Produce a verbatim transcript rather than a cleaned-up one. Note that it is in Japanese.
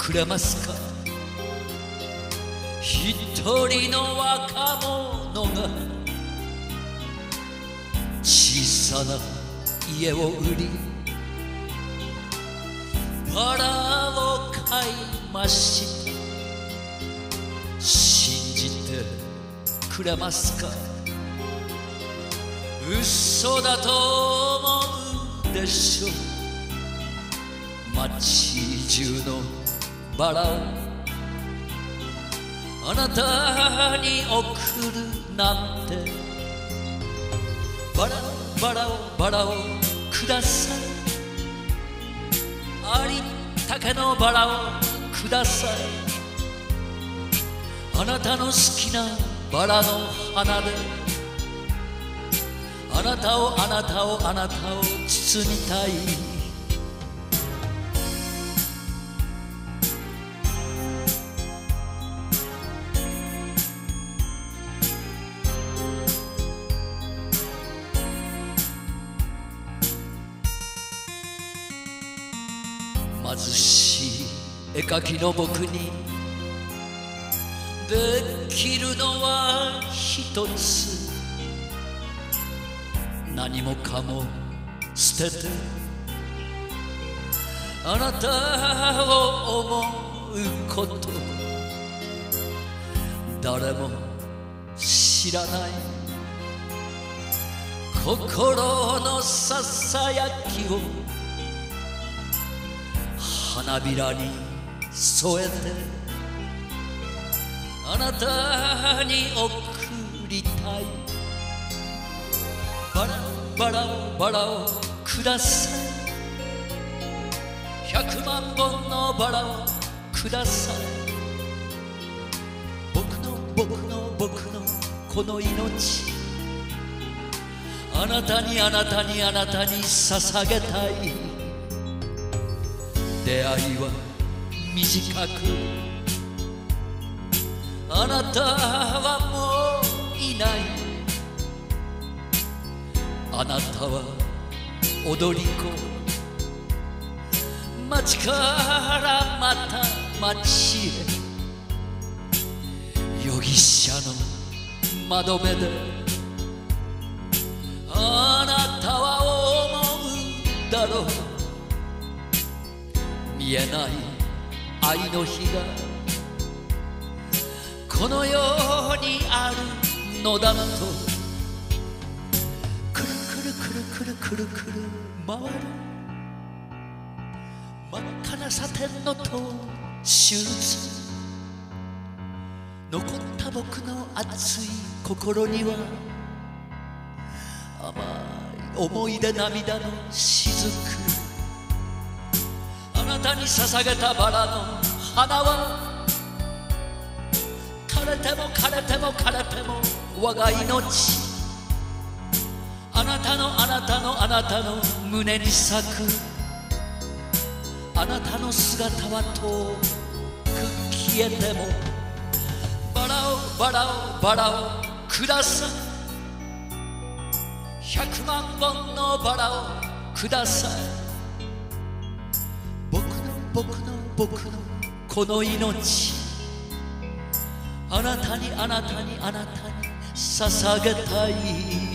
くれますか。一人の若者が小さな家を売りバラを買いました。信じてくれますか。嘘だと思うでしょう。街中のバラをあなたに送るなんて。バラバラをバラをください。ありったけのバラをください。あなたの好きなバラの花であなたをあなたをあなたを包みたい。貧しい絵描きの僕にできるのは一つ。何もかも捨ててあなたを思うこと。誰も知らない心のささやきを花びらに添えてあなたに送りたい。バラバラをバラをください。百万本のバラをください。僕の僕の僕のこの命あなたにあなたにあなたに捧げたい。出会いは短くあなたはもういない。あなたは踊り子。街からまた街へ容疑者の窓辺であなたは思うだろう。見えない愛の日がこの世にあるのだと。くるくるくるくるくるくる回る真っ赤なサテンのトーシューズ。残った僕の熱い心には甘い思い出涙の雫。あなたに捧げたバラの花は枯れても枯れても枯れても我が命。あなたのあなたのあなたの胸に咲くあなたの姿は遠く消えてもバラをバラをバラをください。百万本のバラをください。僕の僕の僕のこの命あなたにあなたにあなたに捧げたい。